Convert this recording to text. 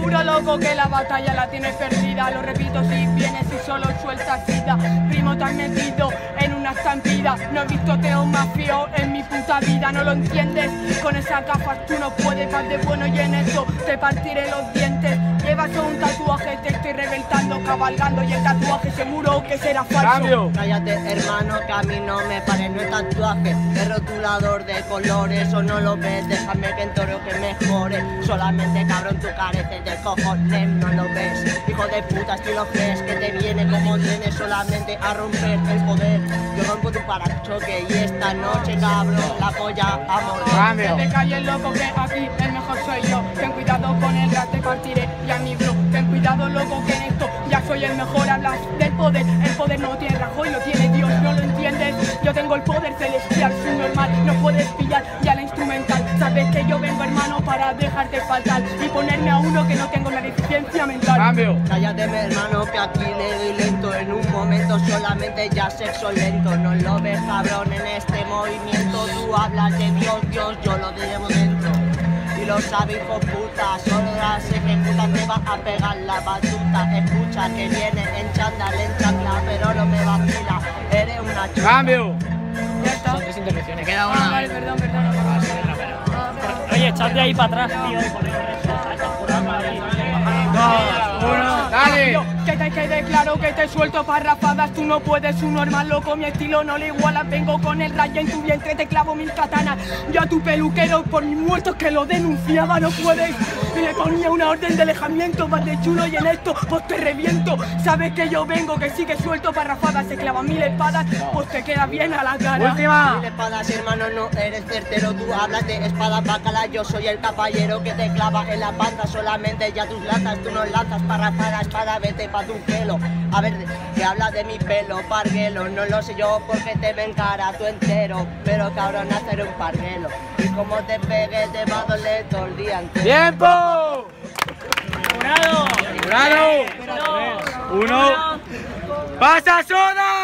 seguro, loco, que la batalla la tienes perdida. Lo repito, si vienes y solo sueltas sida. Primo, te has metido en una estampida. No he visto teo más fío en mi puta vida. No lo entiendes, con esas gafas tú no puedes. Vas de bueno y en eso te partiré los dientes. Llevas un tatuaje, te estoy reventando, cabalgando. Y el tatuaje seguro que será falso. ¡Cambio! Cállate, hermano, que a mí no me pare, no es tatuaje, es rotulador de colores, o no lo ves, déjame que entoro que mejore. Solamente, cabrón, tú careces de cojones, no lo ves. Hijo de puta, si lo crees, que te viene como tienes solamente a romper el poder. Yo rompo tu parachoque y esta noche, cabrón, la polla a morder. ¡Cambio! Que te calles, loco, que aquí el mejor soy yo. Ten cuidado con el rap, te partiré ya mi bro. Ten cuidado, loco, que en esto ya soy el mejor. Hablas del poder, el poder no tiene Rajoy, lo tiene Dios, no lo entiendes. Yo tengo el poder celestial, soy normal, no puedes pillar ya la instrumental. Sabes que yo vengo, hermano, para dejarte fatal y ponerme a uno que no tengo la deficiencia mental. ¡Cambio! Cállate, mi hermano, que aquí le doy lento. En un momento solamente ya sexo lento. No lo ves, cabrón, en este movimiento. Tú hablas de Dios, Dios, yo lo llevo dentro. Y lo sabe, hijo puta, solo las ejecuta, te va a pegar la batuta. Escucha que viene en chándal, en chancla, pero no me vacila, eres una chuta. ¡Cambio! Ya está. Son 3 intervenciones, queda Ah, una. vale, perdón. Oye, echadte ahí para atrás, tío, y poner esa jurada ahí. 2, 1, ¡dale! Que te quede claro que te suelto parrafadas. Tú no puedes, un normal loco, mi estilo no le iguala. Vengo con el rayo en tu vientre, te clavo 1000 katanas. Yo a tu peluquero por mis muertos que lo denunciaba, no puedes. Y le ponía una orden de alejamiento, vas de chulo y en esto pues te reviento. Sabes que yo vengo, que sí que suelto parrafadas. Se clavan 1000 espadas, pues te queda bien a la cara. ¡Última! Mil espadas, hermano, no eres certero. Tú hablas de espadas bacala, yo soy el caballero que te clava en la panza. Solamente ya tus latas, tú no lanzas parrafada, espada, vete pa' tu pelo. A ver, que habla de mi pelo, parguelo. No lo sé yo porque te ven cara tú entero. Pero cabrón, hacer un parguelo. Y como te pegue, te va a doler todo el día entero. ¡Tiempo! ¡Jurado! ¡Jurado! 1. ¡Pasa soda!